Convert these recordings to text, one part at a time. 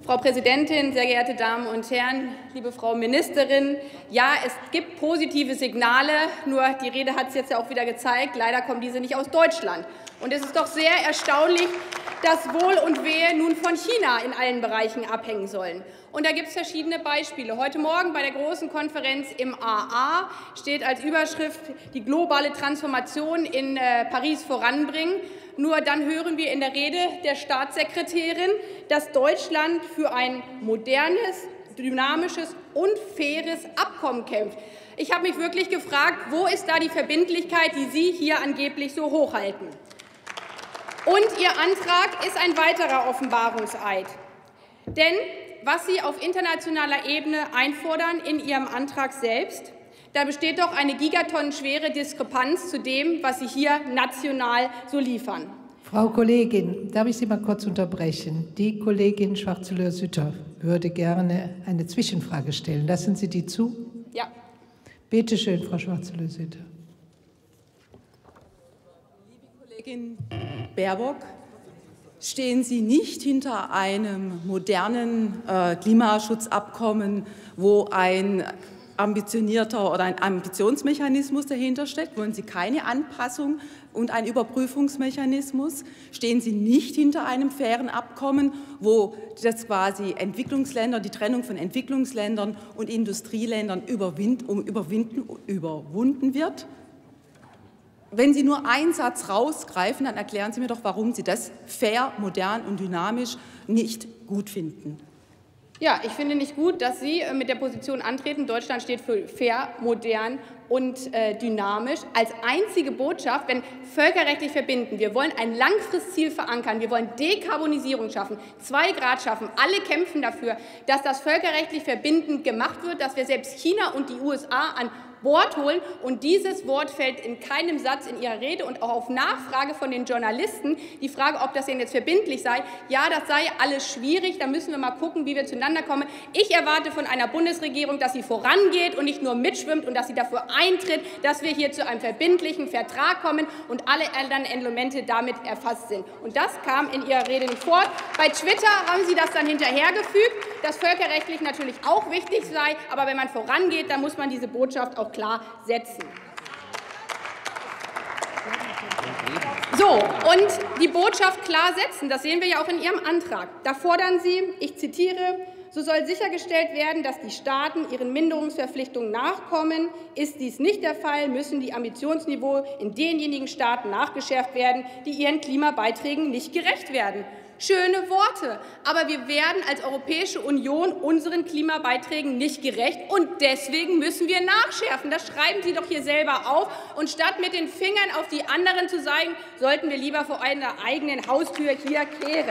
Frau Präsidentin, sehr geehrte Damen und Herren, liebe Frau Ministerin! Ja, es gibt positive Signale, nur die Rede hat es jetzt ja auch wieder gezeigt, leider kommen diese nicht aus Deutschland. Und es ist doch sehr erstaunlich, dass Wohl und Wehe nun von China in allen Bereichen abhängen sollen. Und da gibt es verschiedene Beispiele. Heute Morgen bei der großen Konferenz im AA steht als Überschrift die globale Transformation in Paris voranbringen. Nur dann hören wir in der Rede der Staatssekretärin, dass Deutschland für ein modernes, dynamisches und faires Abkommen kämpft. Ich habe mich wirklich gefragt, wo ist da die Verbindlichkeit, die Sie hier angeblich so hochhalten? Und Ihr Antrag ist ein weiterer Offenbarungseid. Denn was Sie auf internationaler Ebene einfordern in Ihrem Antrag selbst, da besteht doch eine gigatonnenschwere Diskrepanz zu dem, was Sie hier national so liefern. Frau Kollegin, darf ich Sie mal kurz unterbrechen? Die Kollegin Schwarzenlöhr-Sütter würde gerne eine Zwischenfrage stellen. Lassen Sie die zu? Ja. Bitte schön, Frau Schwarzenlöhr-Sütter. Liebe Kollegin Baerbock, stehen Sie nicht hinter einem modernen Klimaschutzabkommen, wo ein ambitionierter oder ein Ambitionsmechanismus dahinter steckt? Wollen Sie keine Anpassung und einen Überprüfungsmechanismus? Stehen Sie nicht hinter einem fairen Abkommen, wo das quasi Entwicklungsländer, die Trennung von Entwicklungsländern und Industrieländern überwunden wird? Wenn Sie nur einen Satz rausgreifen, dann erklären Sie mir doch, warum Sie das fair, modern und dynamisch nicht gut finden. Ja, ich finde nicht gut, dass Sie mit der Position antreten, Deutschland steht für fair, modern und dynamisch, als einzige Botschaft, wenn völkerrechtlich verbinden. Wir wollen ein Langfristziel verankern, wir wollen Dekarbonisierung schaffen, 2 Grad schaffen. Alle kämpfen dafür, dass das völkerrechtlich verbindend gemacht wird, dass wir selbst China und die USA an Bord holen. Und dieses Wort fällt in keinem Satz in Ihrer Rede und auch auf Nachfrage von den Journalisten, die Frage, ob das denn jetzt verbindlich sei. Ja, das sei alles schwierig, da müssen wir mal gucken, wie wir zueinander kommen. Ich erwarte von einer Bundesregierung, dass sie vorangeht und nicht nur mitschwimmt und dass sie dafür eintritt, dass wir hier zu einem verbindlichen Vertrag kommen und alle anderen Elemente damit erfasst sind. Und das kam in Ihrer Rede nicht vor. Bei Twitter haben Sie das dann hinterhergefügt, dass völkerrechtlich natürlich auch wichtig sei, aber wenn man vorangeht, dann muss man diese Botschaft auch klar setzen. So, und die Botschaft klar setzen, das sehen wir ja auch in Ihrem Antrag. Da fordern Sie, ich zitiere, so soll sichergestellt werden, dass die Staaten ihren Minderungsverpflichtungen nachkommen. Ist dies nicht der Fall, müssen die Ambitionsniveau in denjenigen Staaten nachgeschärft werden, die ihren Klimabeiträgen nicht gerecht werden. Schöne Worte, aber wir werden als Europäische Union unseren Klimabeiträgen nicht gerecht und deswegen müssen wir nachschärfen. Das schreiben Sie doch hier selber auf. Und statt mit den Fingern auf die anderen zu zeigen, sollten wir lieber vor einer eigenen Haustür hier kehren.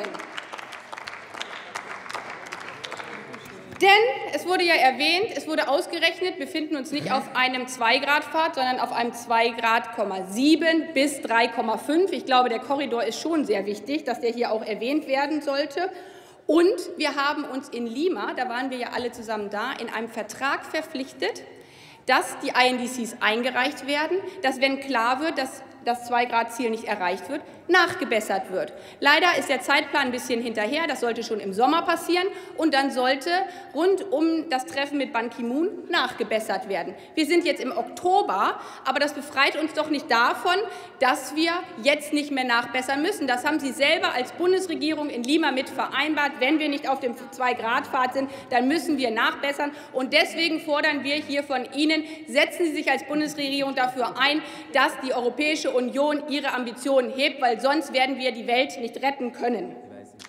Denn es wurde ja erwähnt, es wurde ausgerechnet, wir befinden uns nicht auf einem 2-Grad-Pfad, sondern auf einem 2,7 bis 3,5. Ich glaube, der Korridor ist schon sehr wichtig, dass der hier auch erwähnt werden sollte. Und wir haben uns in Lima, da waren wir ja alle zusammen da, in einem Vertrag verpflichtet, dass die INDCs eingereicht werden, dass, wenn klar wird, dass das 2-Grad-Ziel nicht erreicht wird, nachgebessert wird. Leider ist der Zeitplan ein bisschen hinterher, das sollte schon im Sommer passieren und dann sollte rund um das Treffen mit Ban Ki-moon nachgebessert werden. Wir sind jetzt im Oktober, aber das befreit uns doch nicht davon, dass wir jetzt nicht mehr nachbessern müssen. Das haben Sie selber als Bundesregierung in Lima mit vereinbart. Wenn wir nicht auf dem 2-Grad-Pfad sind, dann müssen wir nachbessern. Und deswegen fordern wir hier von Ihnen, setzen Sie sich als Bundesregierung dafür ein, dass die Europäische Union ihre Ambitionen hebt, weil sonst werden wir die Welt nicht retten können.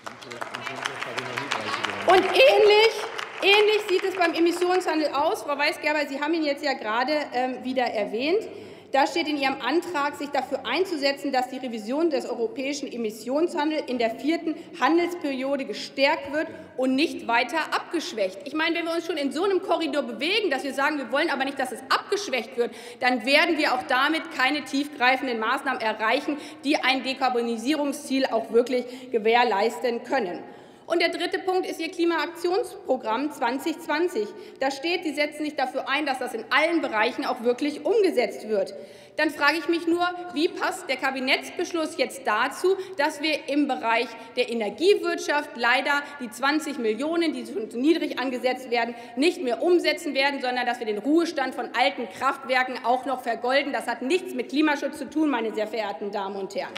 Und ähnlich sieht es beim Emissionshandel aus. Frau Weisgerber, Sie haben ihn jetzt ja gerade wieder erwähnt. Da steht in Ihrem Antrag, sich dafür einzusetzen, dass die Revision des europäischen Emissionshandels in der 4. Handelsperiode gestärkt wird und nicht weiter abgeschwächt. Ich meine, wenn wir uns schon in so einem Korridor bewegen, dass wir sagen, wir wollen aber nicht, dass es abgeschwächt wird, dann werden wir auch damit keine tiefgreifenden Maßnahmen erreichen, die ein Dekarbonisierungsziel auch wirklich gewährleisten können. Und der dritte Punkt ist Ihr Klimaaktionsprogramm 2020. Da steht, Sie setzen sich dafür ein, dass das in allen Bereichen auch wirklich umgesetzt wird. Dann frage ich mich nur, wie passt der Kabinettsbeschluss jetzt dazu, dass wir im Bereich der Energiewirtschaft leider die 20 Millionen, die schon zu niedrig angesetzt werden, nicht mehr umsetzen werden, sondern dass wir den Ruhestand von alten Kraftwerken auch noch vergolden. Das hat nichts mit Klimaschutz zu tun, meine sehr verehrten Damen und Herren.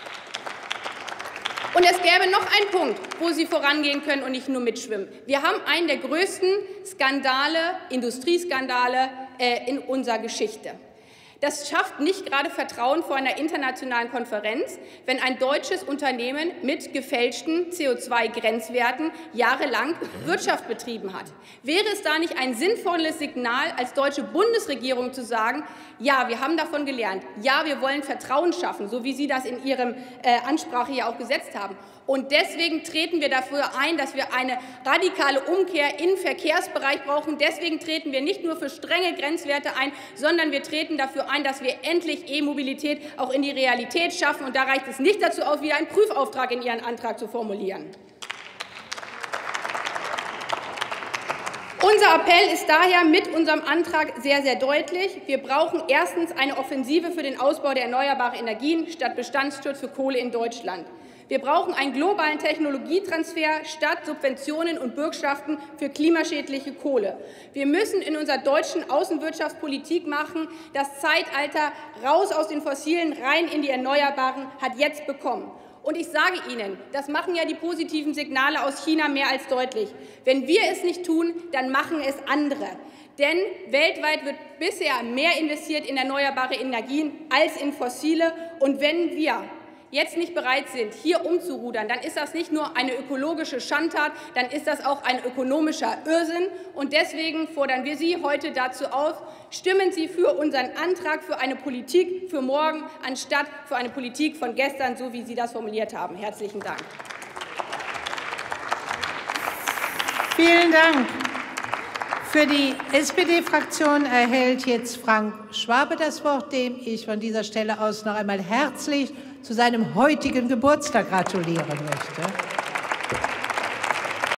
Und es gäbe noch einen Punkt, wo Sie vorangehen können und nicht nur mitschwimmen. Wir haben einen der größten Skandale, Industrieskandale in unserer Geschichte. Das schafft nicht gerade Vertrauen vor einer internationalen Konferenz, wenn ein deutsches Unternehmen mit gefälschten CO2-Grenzwerten jahrelang Wirtschaft betrieben hat. Wäre es da nicht ein sinnvolles Signal als deutsche Bundesregierung zu sagen, ja, wir haben davon gelernt, ja, wir wollen Vertrauen schaffen, so wie Sie das in Ihrem Ansprache ja auch gesetzt haben. Und deswegen treten wir dafür ein, dass wir eine radikale Umkehr im Verkehrsbereich brauchen. Deswegen treten wir nicht nur für strenge Grenzwerte ein, sondern wir treten dafür ein, dass wir endlich E-Mobilität auch in die Realität schaffen. Und da reicht es nicht dazu aus, wieder einen Prüfauftrag in Ihren Antrag zu formulieren. Unser Appell ist daher mit unserem Antrag sehr, sehr deutlich. Wir brauchen erstens eine Offensive für den Ausbau der erneuerbaren Energien statt Bestandsschutz für Kohle in Deutschland. Wir brauchen einen globalen Technologietransfer statt Subventionen und Bürgschaften für klimaschädliche Kohle. Wir müssen in unserer deutschen Außenwirtschaftspolitik machen. Das Zeitalter raus aus den Fossilen, rein in die Erneuerbaren hat jetzt bekommen. Und ich sage Ihnen, das machen ja die positiven Signale aus China mehr als deutlich. Wenn wir es nicht tun, dann machen es andere. Denn weltweit wird bisher mehr investiert in erneuerbare Energien als in fossile. Und wenn wir jetzt nicht bereit sind, hier umzurudern, dann ist das nicht nur eine ökologische Schandtat, dann ist das auch ein ökonomischer Irrsinn. Und deswegen fordern wir Sie heute dazu auf, stimmen Sie für unseren Antrag für eine Politik für morgen, anstatt für eine Politik von gestern, so wie Sie das formuliert haben. Herzlichen Dank. Vielen Dank. Für die SPD-Fraktion erhält jetzt Frank Schwabe das Wort, dem ich von dieser Stelle aus noch einmal herzlich zu seinem heutigen Geburtstag gratulieren möchte.